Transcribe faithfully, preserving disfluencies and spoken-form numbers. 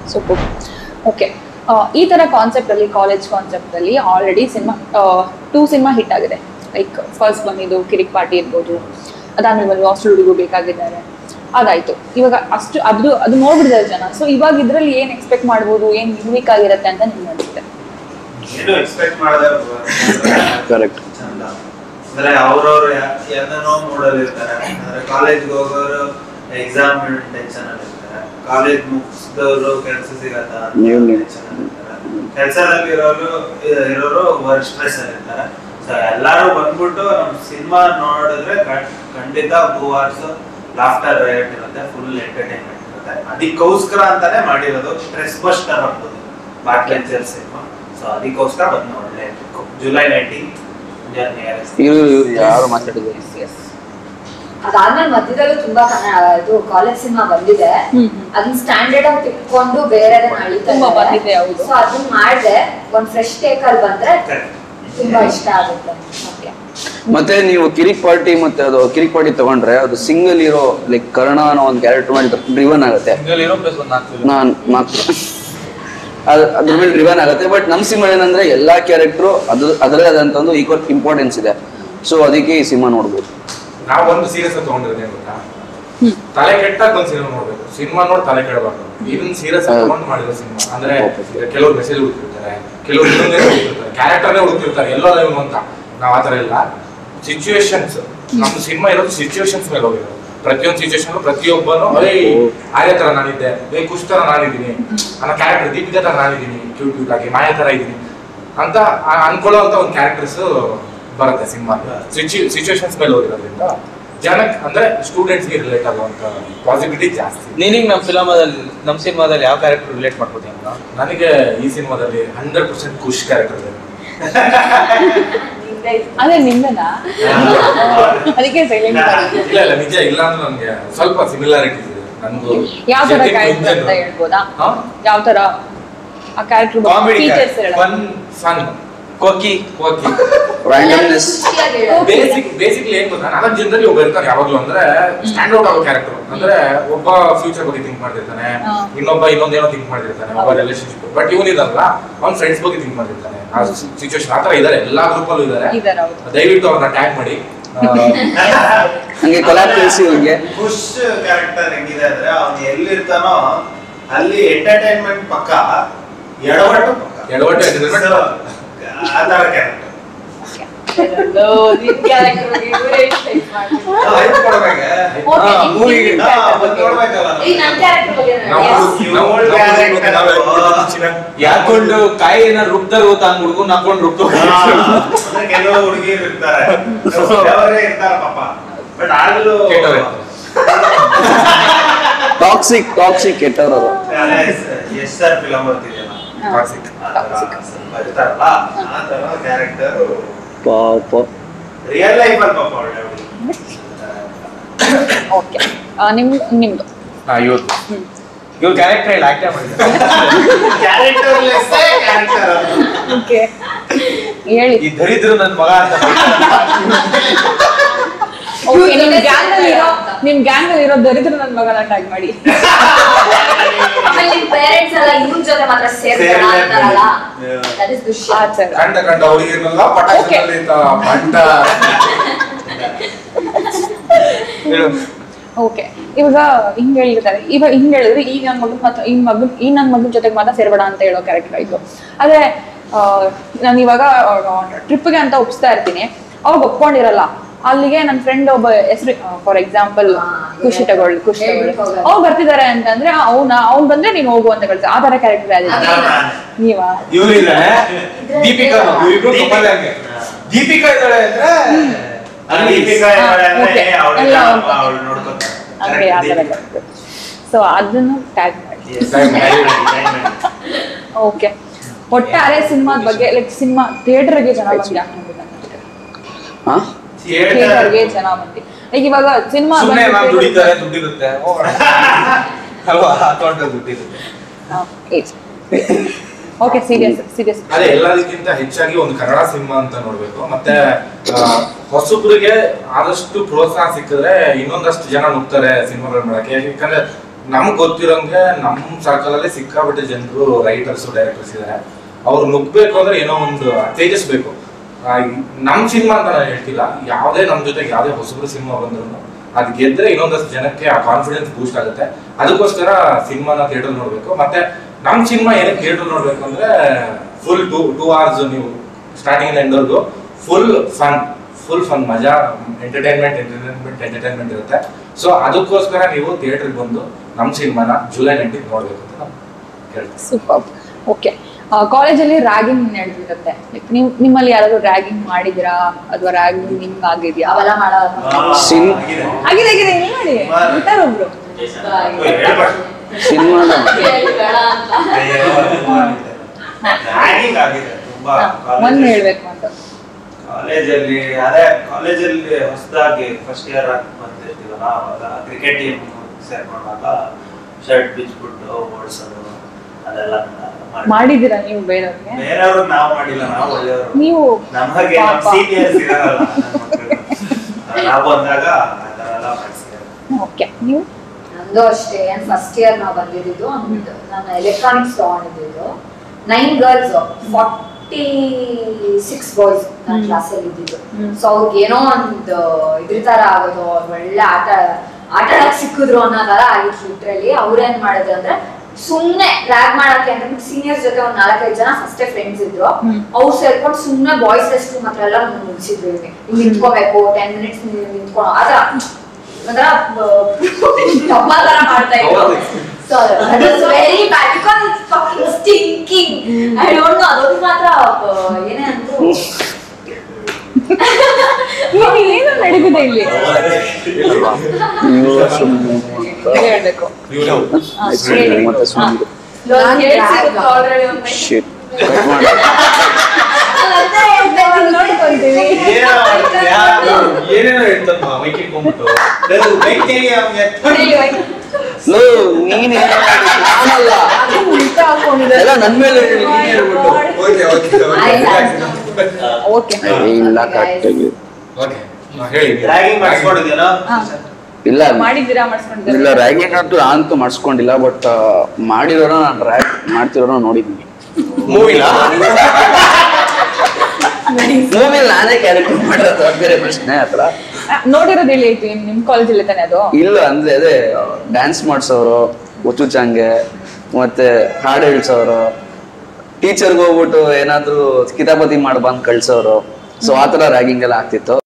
Super. Okay, ಈ ತರ concept ಅಲ್ಲಿ, ಕಾಲೇಜ್ ಕಾನ್ಸೆಪ್ಟ್ ಅಲ್ಲಿ already cinema two cinema hit ಆಗಿದೆ. ಲೈಕ್ ಫಸ್ಟ್ ಬಂದಿದ್ದು ಕಿರಿಕ್ ಪಾರ್ಟಿ ಇರ್ಬೋದು, ಅದಾದ್ಮೇಲೆ ಬಂದು ಹಾಸ್ಟೆಲ್ ಹುಡುಗರು ಬೇಕಾಗಿದ್ದಾರೆ, ಅದಾಯ್ತು. ಇವಾಗ ಅಷ್ಟು ಅದು ಅದು ನೋಡ್ಬಿಡಿದಾರೆ ಜನ. ಸೊ ಇವಾಗ ಇದ್ರಲ್ಲಿ ಏನ್ ಎಕ್ಸ್ಪೆಕ್ಟ್ ಮಾಡ್ಬೋದು, ಏನ್ ಯೂನಿಕ್ ಆಗಿರುತ್ತೆ ಅಂತ ನಿಮ್ಗೆ ಅನ್ಸುತ್ತೆ? ಏನು ಎಕ್ಸ್ಪೆಕ್ಟ್ ಮಾಡದೆ ಕರೆಕ್ಟ್ ಚಂದ ಅಂದ್ರೆ ಅವ್ರವ್ರು ಏನೋ ಮೂಡಲ್ಲಿ ಇರ್ತಾರೆ. ಅಂದ್ರೆ ಕಾಲೇಜ್ಗೆ ಹೋಗೋರು ಎಕ್ಸಾಮ್ ಟೆನ್ಷನ್ ಅಲ್ಲಿ ಇರ್ತಾರೆ, ಕಾಲೇಜ್ ಮುಗಿಸಿದವರು ಕೆಲಸ ಸಿಗತ್ತ ಟೆನ್ಷನ್ ಅಲ್ಲಿ ಇರ್ತಾರೆ, ಕೆಲಸದಲ್ಲಿ ಇರೋರು ಇರೋರು ವರ್ಕ್ ಸ್ಟ್ರೆಸ್ ಅಲ್ಲಿ ಇರ್ತಾರೆ. ಸೊ ಎಲ್ಲಾರು ಬಂದ್ಬಿಟ್ಟು ನಮ್ ಸಿನಿಮಾ ನೋಡಿದ್ರೆ ಖಂಡಿತ ಟೂ ಅವರ್ಸ್ ಲಾಫ್ಟರ್ ರೈಟ್ ಇರುತ್ತೆ, ಫುಲ್ ಎಂಟರ್ಟೈನ್ಮೆಂಟ್ ಇರುತ್ತೆ. ಅದಕ್ಕೋಸ್ಕರ ಅಂತಾನೆ ಮಾಡಿರೋದು, ಸ್ಟ್ರೆಸ್ ಬಸ್ಟರ್ ಆಗ್ಬೋದು ಬಾಟ್ಲೆಂಚರ್ ಸಿನಿಮಾ. ಸೊ ಅದಕ್ಕೋಸ್ಕರ ಬಂದು ನೋಡಲೇ ಜುಲೈ ನೈನ್ಟೀನ್ ಯಾರು ಮಾತಾಡಿದ್ರು. ಅದಾದ್ಮೇಲೆ ಮಧ್ಯದಲ್ಲೂ ತುಂಬಾ ಇದು ಕಾಲೇಜ್ ಸಿನಿಮಾ ಬಂದಿದೆ, ಅದನ್ನ ಸ್ಟ್ಯಾಂಡರ್ಡ್ ಆಗಿ ತಿಳ್ಕೊಂಡು ಬೇರೆ ತುಂಬಾ ಬಂದಿದೆ. ಹೌದು, ಸೊ ಅದನ್ನ ಮಾಡಿದೆ ಒಂದ್ ಫ್ರೆಶ್ ಟೇಕ್ ಅಲ್ಲಿ ಬಂದ್ರೆ ತುಂಬಾ ಇಷ್ಟ ಆಗುತ್ತೆ. ಮತ್ತೆ ನೀವು ಕಿರಿಕ್ ಪಾರ್ಟಿ ಮತ್ತೆ ಅದು ಕಿರಿಕ್ ಪಾರ್ಟಿ ತಗೊಂಡ್ರೆ ಅದು ಸಿಂಗಲ್ ಹೀರೋ ಲೈಕ್ ಕರ್ಣ ಅನ್ನೋ ಒಂದು ಕ್ಯಾರೆಕ್ಟರ್ ಮಾಡಿ ಡ್ರಿವನ್ ಆಗುತ್ತೆ. ನಾನ್ ನಾಲ್ಕು ಅದ್ ಅದ್ರ ಮೇಲೆ ಡ್ರಿವನ್ ಆಗುತ್ತೆ. ಬಟ್ ನಮ್ ಸಿನಿಮಾ ಏನಂದ್ರೆ ಎಲ್ಲಾ ಕ್ಯಾರೆಕ್ಟರ್ ಅದು ಅದರದೇ ಆದಂತ ಒಂದು ಈಕ್ವಲ್ ಇಂಪಾರ್ಟೆನ್ಸ್ ಇದೆ. ಸೊ ಅದಕ್ಕೆ ಈ ಸಿನಿಮಾ ನೋಡ್ಬೋದು. ನಾವ್ ಒಂದು ಸೀರಿಯಸ್ ತಗೊಂಡಿರೋದೇ ಗೊತ್ತಾ, ತಲೆ ಕೆಟ್ಟಾಗ ಒಂದ್ ಸಿನಿಮಾ ನೋಡ್ಬೇಕು, ಸಿನಿಮಾ ನೋಡಿ ತಲೆ ಕೆಡಬಾರ್ದು. ಇದನ್ನ ಸೀರಿಯಸ್ ತಗೊಂಡು ಮಾಡಿರೋ ಸಿನಿಮಾ ಅಂದ್ರೆ ಕೆಲವ್ರು ಮೆಸೇಜ್ ಹುಡುಕಿರ್ತಾರೆ, ಕೆಲವ್ರು ಹುಡುಕಿರ್ತಾರೆ, ಕ್ಯಾರೆಕ್ಟರ್ನೇ ಹುಡುಕಿರ್ತಾರೆ, ಎಲ್ಲೋ ಲೈವ್ ಅಂತ. ನಾವ್ ಆತರ ಇಲ್ಲ, ಸಿಚುವೇಶನ್ಸ್ ನಮ್ ಸಿನಿಮಾ ಇರೋದು ಸಿಚುವೇಶನ್ಸ್ ಮೇಲೆ ಹೋಗಿರೋದು. ಪ್ರತಿಯೊಂದು ಸಿಚುವೇಶನ್ ಪ್ರತಿಯೊಬ್ಬನು ಅದೇ ಆರ್ಯ ತರ ನಾನಿದ್ದೆ, ಬೇ ಖುಷ್ ತರ ನಾನಿದ್ದೀನಿ, ನನ್ನ ಕ್ಯಾರೆಕ್ಟರ್ ದೀಪಿಕಾ ತರ ನಾನಿದ್ದೀನಿ, ಕ್ಯೂಟ್ ಕ್ಯೂಟ್ ಆಗಿ ಮಾಯಾ ತರ ಇದ್ದೀನಿ ಅಂತ ಅನ್ಕೊಳ್ಳೋ ಅಂತ ಒಂದು ಕ್ಯಾರೆಕ್ಟರ್ಸ್ ಬರುತ್ತೆ ಸಿನಿಮಾ. ಸಿಚುವೇಶನ್ಸ್ ಮೇಲೆ ಹೋಗಿರೋದ್ರಿಂದ ಜನಕ್ಕೆ ಅಂದ್ರೆ ಸ್ಟೂಡೆಂಟ್ಸ್ಗೆ ರಿಲೇಟ್ ಆಗುವಂತ ಪಾಸಿಬಿಲಿಟಿ ಜಾಸ್ತಿ. ನೀನಿಗೆ ನಮ್ಮ ಫಿಲಮದಲ್ಲಿ ನಮ್ಮ ಸಿನಿಮಾದಲ್ಲಿ ಯಾವ ಕ್ಯಾರೆಕ್ಟರ್ ರಿಲೇಟ್ ಮಾಡ್ಕೋತೀನಿ ಅಂತ? ನನಗೆ ಈ ಸಿನಿಮಾದಲ್ಲಿ ಹಂಡ್ರೆಡ್ ಪರ್ಸೆಂಟ್ ಖುಷ್ ಕ್ಯಾರೆಕ್ಟರ್ ಇದೆ. ಅದೇ ನಿಂದನಾ? ಅದಕ್ಕೆ ಸೈಲೆಂಟ್. ಇಲ್ಲ ಇಲ್ಲ ನಿಜ, ಇಲ್ಲ ಅಂದ್ರೆ ನನಗೆ ಸ್ವಲ್ಪ ಸಿಮಿಲಾರಿಟೀಸ್ ಇದೆ. ನನಗೂ ಯಾವ ತರ ಕ್ಯಾರೆಕ್ಟರ್ ಅಂತ ಹೇಳ್ಬೋದಾ? ಯಾವ ತರ ಆ ಕ್ಯಾರೆಕ್ಟರ್ ಫೀಚರ್ಸ್ ಹೇಳ? Fun fun kooky kooky randomness. Basic basically ಏನ್ ಗೊತ್ತಾ, ನಾಲ್ಕು ಜನರಲ್ಲಿ ಒಬ್ಬ ಇರ್ತಾನೆ ಯಾವಾಗ್ಲೂ, ಅಂದ್ರೆ ಸ್ಟ್ಯಾಂಡ್ ಔಟ್ ಆಗೋ ಕ್ಯಾರೆಕ್ಟರ್. ಅಂದ್ರೆ ಒಬ್ಬ ಫ್ಯೂಚರ್ ಬಗ್ಗೆ ಥಿಂಕ್ ಮಾಡ್ತಿರ್ತಾನೆ, ಇನ್ನೊಬ್ಬ ಇನ್ನೊಂದೇನೋ ಥಿಂಕ್ ಮಾಡ್ತಿರ್ತಾನೆ, ಒಬ್ಬ ರಿಲೇಶನ್ಶಿಪ್. ಬಟ್ ಇವನ್ ಇದಲ್ಲ, ಅವ್ನ ಫ್ರೆಂಡ್ಸ್ ಬಗ್ಗೆ ಥಿಂಕ್ ಮಾಡ್ತಿರ್ತಾನೆ. ಆ ಸಿಚುವೇಶನ್ ಆತರ ಇದಾರೆ, ಎಲ್ಲಾ ಗ್ರೂಪ್ ಅಲ್ಲೂ ಇದಾರೆ. ದಯವಿಟ್ಟು ಅವ್ರನ್ನ ಟ್ಯಾಗ್ ಮಾಡಿ, ಹಂಗೆ ಕೊಲಾಬ್ ಕಳಿಸಿ. ಅವ್ರಿಗೆ ಖುಷ್ ಕ್ಯಾರೆಕ್ಟರ್ ಹೆಂಗಿದೆ ಅಂದ್ರೆ ಅವ್ನು ಎಲ್ಲಿರ್ತಾನೋ ಅಲ್ಲಿ ಎಂಟರ್ಟೈನ್ಮೆಂಟ್ ಪಕ್ಕ, ಎಡವಟ್ಟು ಪಕ್ಕ, ಎಡವಟ್ಟು ಎಂಟರ್ಟೈನ್ಮೆಂಟ್ ಆ ತರ ಕ್ಯಾರೆಕ್ಟರ್. ಯಾಕೊಂಡು ಕಾಯಿ ಏನ ರುಬ್ತಾರ ಗೊತ್ತಾ, ಹಂಗ್ ಹುಡ್ಕೊಂಡ್ ಹಾಕೊಂಡ್ ರುಬ್ತ. ಕೆಲವು ಹುಡುಗಿರು ಇರ್ತಾರೆ, ಅವರೇ ಇರ್ತಾರ ಪಾಪ, ಬಟ್ ಆಗಲೂ ಟಾಕ್ಸಿಕ್ ಟಾಕ್ಸಿಕ್ ಕೆಟ್ಟವರು. ಎಸ್ ಸರ್ ಫಿಲಂ ಬರ್ತಿದೆಯಲ್ಲ, ಟಾಕ್ಸಿಕ್ ಬರ್ತಾರಲ್ಲ, ಆ ತರ ಕ್ಯಾರೆಕ್ಟರ್ ಪಾಪ ರಿಯಲ್ ಲೈಫ್ ಅಲ್ಲಿ ಪಾಪ ಒಳ್ಳೆ. ಓಕೆ, ನಿಮ್ ನಿಮ್ದು ಇವತ್ತು ಇವ್ರು ಕ್ಯಾರೆಕ್ಟರ್ ಇಲ್ಲ, ಆಕ್ಟರ್ ಮಾಡಿದ್ದಾರೆ. Character less character. ಓಕೆ, ಹೇಳಿ. ಈ ದರಿದ್ರು ನನ್ನ ಮಗ ಅಂತ. ಓಕೆ, ನಿಮ್ ಗ್ಯಾಂಗ್ ಅಲ್ಲಿ ಇರೋ ನಿಮ್ ಗ್ಯಾಂಗ್ ಅಲ್ಲಿ ಇರೋ ದರಿದ್ರ ನನ್ನ ಮಗನ ಟ್ಯಾಗ್ ಮಾಡಿ. ಆಮೇಲೆ ನಿಮ್ ಪೇರೆಂಟ್ಸ್ ಎಲ್ಲ ಇವ್ರ ಜೊತೆ ಮಾತ್ರ ಸೇರ್ತಾರ ಅಂತಾರಲ್ಲ, ದಟ್ ಇಸ್ ದುಷ್ಯ. ಕಂಡ ಕಂಡ ಹುಡುಗಿರ್ನೆಲ್ಲ ಪಟಾಕ್ಷದಲ್ಲಿ ಪಂಟ. ಓಕೆ, ಇವಾಗ ಹಿಂಗ್ ಹೇಳಿರ್ತಾರೆ, ಇವಾಗ ಹಿಂಗ್ ಹೇಳಿದ್ರೆ ಈ ನನ್ನ ಮಗನ್ ಮಾತ್ರ ಈ ಮಗನ್ ಈ ನನ್ನ ಮಗನ ಜೊತೆಗೆ ಮಾತ್ರ ಸೇರ್ಬೇಡ ಅಂತ ಹೇಳೋ ಕ್ಯಾರೆಕ್ಟರ್ ಆಯ್ತು. ಆದ್ರೆ ನಾನು ಇವಾಗ ಟ್ರಿಪ್ಗೆ ಅಂತ ಒಪ್ಪಿಸ್ತಾ ಇರ್ತೀನಿ, ಅವಾಗ ಒಪ್ಕೊಂಡಿರಲ್ಲ. ಅಲ್ಲಿಗೆ ನನ್ನ ಫ್ರೆಂಡ್ ಒಬ್ಬ ಹೆಸರು, ಫಾರ್ ಎಕ್ಸಾಂಪಲ್ ಖುಷಿ ತಗೊಳ್ಳಿ, ಖುಷಿ ತಗೊಳ್ಳಿ, ಅವ್ರು ಬರ್ತಿದ್ದಾರೆ ಅಂತಂದ್ರೆ ಅವ್ನ ಅವ್ನ್ ಬಂದ್ರೆ ನೀನ್ ಹೋಗು ಅಂತ ಕಳ್ಸ. ಆ ತರ ಕ್ಯಾರೆಕ್ಟರ್ ಯಾವ್ದು ನೀವಾ? ಇವ್ರಿದ್ದಾರೆ ದೀಪಿಕಾ, ಇವ್ರಿಬ್ರು ಕಪಲ್. ಹಂಗೆ ದೀಪಿಕಾ ಇದ್ದಾಳೆ ಅಂದ್ರೆ ಸೊ ಅದನ್ನು ಟ್ಯಾಗ್ ಮಾಡಿ. ಓಕೆ, ಒಟ್ಟಾರೆ ಸಿನಿಮಾದ ಬಗ್ಗೆ, ಲೈಕ್ ಸಿನಿಮಾ ಥಿಯೇಟರ್ಗೆ ಜನ ಬಂದು ಯಾಕೆ ನೋಡ್ಬೇಕು? ಥಿಯೇಟರ್ಗೆ ಜನ ಬಂದು ಲೈಕ್ ಇವಾಗ ಸಿನಿಮಾ ದುಡಿತಾರೆ, ದುಡ್ಡಿರುತ್ತೆ ಅಲ್ವಾ, ಅಕೌಂಟಲ್ಲಿ ದುಡ್ಡಿರುತ್ತೆ. ಓಕೆ, ಸೀರಿಯಸ್ ಸೀರಿಯಸ್ ಅದೇ ಎಲ್ಲದಕ್ಕಿಂತ ಹೆಚ್ಚಾಗಿ ಒಂದು ಕನ್ನಡ ಸಿನಿಮಾ ಅಂತ ನೋಡ್ಬೇಕು. ಮತ್ತೆ ಹೊಸಬ್ರಿಗೆ ಆದಷ್ಟು ಪ್ರೋತ್ಸಾಹ ಸಿಕ್ಕಿದ್ರೆ ಇನ್ನೊಂದಷ್ಟು ಜನ ನುಗ್ತಾರೆ ಸಿನಿಮಾಗಳು ಮಾಡಕ್ಕೆ. ಯಾಕಂದ್ರೆ ನಮ್ಗೆ ಗೊತ್ತಿರೋಂಗೆ ನಮ್ಮ ಸರ್ಕಲ್ ಅಲ್ಲಿ ಸಿಕ್ಕಾಪಟ್ಟೆ ಜನರು ರೈಟರ್ಸ್ ಡೈರೆಕ್ಟರ್ಸ್ ಇದಾರೆ. ಅವ್ರು ನುಗ್ಬೇಕು ಅಂದ್ರೆ ಏನೋ ಒಂದು ತೇಜಸ್ಬೇಕು. ನಮ್ ಸಿನಿಮಾ ಅಂತ ನಾನು ಹೇಳ್ತಿಲ್ಲ, ಯಾವ್ದೇ ನಮ್ ಜೊತೆಗೆ ಯಾವ್ದೇ ಹೊಸಬ್ರು ಸಿನಿಮಾ ಬಂದ್ರು ಅದ್ ಗೆದ್ರೆ ಇನ್ನೊಂದಷ್ಟು ಜನಕ್ಕೆ ಆ ಕಾನ್ಫಿಡೆನ್ಸ್ ಬೂಸ್ಟ್ ಆಗುತ್ತೆ. ಅದಕ್ಕೋಸ್ಕರ ಸಿನಿಮಾನ ಥಿಯೇಟರ್ ನೋಡ್ಬೇಕು. ಮತ್ತೆ ನಮ್ ಸಿನಿಮಾ ಏನಕ್ಕೆ ಥಿಯೇಟರ್ ನೋಡ್ಬೇಕು ಅಂದ್ರೆ ಫುಲ್ ಟೂ ಟೂ ಅವರ್ಸ್ ನೀವು ಸ್ಟಾರ್ಟಿಂಗ್ ಎಂಡ್ ವರ್ಗು ಫುಲ್ ಫನ್ ಫುಲ್ ಫನ್ ಮಜಾ ಎಂಟರ್ಟೈನ್ಮೆಂಟ್ ಎಂಟರ್ಟೈನ್ಮೆಂಟ್ ಎಂಟರ್ಟೈನ್ಮೆಂಟ್ ಇರುತ್ತೆ. ಸೊ ಅದಕ್ಕೋಸ್ಕರ ನೀವು ಥಿಯೇಟರ್ಗೆ ಬಂದು ನಮ್ಮ ಸಿನಿಮಾನ ಜುಲೈ ನೈನ್ಟೀನ್ ನೋಡ್ಬೇಕು ಅಂತ ನಾವು ಹೇಳ್ತೀವಿ. ಸೂಪರ್. ಓಕೆ, ಕಾಲೇಜಲ್ಲಿ ರ್ಯಾಗಿಂಗ್ ನಡೆದಿರುತ್ತೆ. ಲೈಕ್ ನೀವು ನಿಮ್ಮಲ್ಲಿ ಯಾರಾದ್ರೂ ರ್ಯಾಗಿಂಗ್ ಮಾಡಿದಿರಾ ಅಥವಾ ರ್ಯಾಗಿಂಗ್ ನಿಮ್ಗೆ ಆಗಿದ್ಯಾ? ಅವೆಲ್ಲ ಮಾಡೋ ಸಿನ್ ಆಗಿದೆ ಆಗಿದೆ ಇಲ್ಲಿ ನೋಡಿ ಇರ್ತಾರೆ ಒಬ್ರು ಸಿನಿಮಾನ ಒಂದ್ ಹೇಳ್ಬೇಕು ಅಂತ. ಕಾಲೇಜಲ್ಲಿ ಅದೇ ಕಾಲೇಜಲ್ಲಿ ಹೊಸದಾಗಿ ಫಸ್ಟ್ ಇಯರ್ ಬಂದಿರ್ತೀವಲ್ಲ, ಅವಾಗ ಕ್ರಿಕೆಟ್ ಟೀಮ್ ಸೇರ್ಕೊಂಡಾಗ ಶರ್ಟ್ ಬಿಚ್ಬಿಟ್ಟು ಓಡಿಸೋದು ಅದೆಲ್ಲ ಮಾಡಿದೀರಾ ನೀವು ಬೇರೆಯವ್ರಿಗೆ? ಬೇರೆಯವ್ರು ನಾವು ಮಾಡಿಲ್ಲ, ನಾವು ಒಳ್ಳೆಯವರು. ನೀವು ನಮಗೆ ನಮ್ಮ ಸೀನಿಯರ್ಸ್ ಇರಲ್ಲ, ನಾವು ಬಂದಾಗ ಆ ಥರ ಎಲ್ಲ ಮಾಡಿಸಿದ್ದಾರೆ. ಓಕೆ, ನೀವು? ನಂದು ಅಷ್ಟೇ. ಏನ್ ಫಸ್ಟ್ ಇಯರ್ ನಾವು ಬಂದಿದ್ದು ಒಂದು ನಾನು ಎಲೆಕ್ಟ್ರಾನಿಕ್ಸ್ ತಗೊಂಡಿದ್ದು. Nine girls forty six boys ನನ್ನ ಕ್ಲಾಸಲ್ಲಿ ಇದ್ದಿದ್ದು. ಸೊ ಅವ್ರಿಗೆ ಏನೋ ಒಂದು ಇದ್ರ ತರ ಆಗೋದು, ಒಳ್ಳೆ ಆಟ ಆಟ ಆಡಕ್ ಸಿಕ್ಕಿದ್ರು ಅನ್ನೋ ತರ ಆಗಿತ್ತು ಲಿಟ್ರಲಿ. ಅವ್ರೇನ್ ಮಾಡಿದ್ರು ಅಂದ್ರೆ ಸುಮ್ನೆ ರ್ಯಾಗ್ ಮಾಡಕ್ಕೆ ಅಂದ್ರೆ ಸೀನಿಯರ್ಸ್ ಜೊತೆ ಒಂದ್ ನಾಲ್ಕೈದು ಜನ ಫಸ್ಟೇ ಫ್ರೆಂಡ್ಸ್ ಇದ್ರು. ಅವ್ರು ಸೇರ್ಕೊಂಡು ಸುಮ್ನೆ ಬಾಯ್ಸ್ ರೆಸ್ಟ್ ರೂಮ್ ಹತ್ರ ಎಲ್ಲ ಮುಗಿಸಿದ್ರು. ಇಲ್ಲಿ ನಿಂತ್ಕೋಬೇಕು, ಟೆನ್ ಮಿನಿಟ್ಸ್ ನಿಂತ್ಕೊಳ್ಳೋ ಆದ್ರ ಒಂಥರ ಡಬ್ಬ ತರ ಮಾಡ್ತಾ ಇದ್ರು. So that was very bad because it's fucking stinking. I don't know. ಅದೊಂದು ಮಾತ್ರ ಏನೇ ಅಂದ್ರು ಏನು ನಡೆದಿದೆ ಇಲ್ಲಿ ನೀವು ಸುಮ್ಮನೆ ಹೇಳ್ಬೇಕು. ಮತ್ತೆ ಸುಮ್ಮನೆ ಶಿಟ್ ಕಟ್ ಮಾಡಿ ನೋಡ್ಕೊಂತೀವಿ. ಏನೇನೋ ಹೇಳ್ತಾನ ಮೈಕ್ ಇಟ್ಕೊಂಡ್ಬಿಟ್ಟು ಲೋ ನೀನ್ ನಾನಲ್ಲ ಎಲ್ಲ ನನ್ ಮೇಲೆ ಹೇಳಿ ನೀನ್ ಹೇಳ್ಬಿಟ್ಟು ಓಕೆ ಇಲ್ಲ ಕರೆಕ್ಟಾಗಿ ಹೇಳಿ ರ್ಯಾಗಿಂಗ್ ಮಾಡಿಸ್ಕೊಂಡಿದ್ದೀರಾ? ಇಲ್ಲ ಮಾಡಿದ್ದೀರಾ? ಮಾಡಿಸ್ಕೊಂಡಿದ್ದೀರಾ? ಇಲ್ಲ ರ್ಯಾಗಿಂಗ್ ಅಂತೂ ನಾನಂತೂ ಮಾಡಿಸ್ಕೊಂಡಿಲ್ಲ, ಬಟ್ ಮಾಡಿರೋರ ನಾನು ರ್ಯಾಗ್ ಮಾಡ್ತಿರೋನ ನೋಡಿದ್ದೀನಿ. ಮೂವಿನ ಮೂವಿಲಿ ನಾನೇ ಕ್ಯಾರೆಕ್ಟರ್ ಮಾಡಿರೋದು, ಬೇರೆ ಪ್ರಶ್ನೆ ಹತ್ರ ನೋಡಿರೋದು ಎಲ್ಲಿ ಐತಿ? ನಿಮ್ ಕಾಲೇಜಲ್ಲಿ ತಾನೆ ಅದು? ಇಲ್ಲ ಅಂದ್ರೆ ಅದೇ ಡ್ಯಾನ್ಸ್ ಮಾಡ್ಸೋರು, ಹುಚ್ಚುಚ್ಚಂಗೆ, ಮತ್ತೆ ಹಾಡು ಹೇಳ್ಸೋರು, ಟೀಚರ್ಗೆ ಹೋಗ್ಬಿಟ್ಟು ಏನಾದ್ರು ಕಿತಾಪತಿ ಮಾಡಿ ಬಂದು ಕಳ್ಸೋರು. ಸೊ ಆ ಥರ ರ್ಯಾಗಿಂಗ್ ಎಲ್ಲ ಆಗ್ತಿತ್ತು.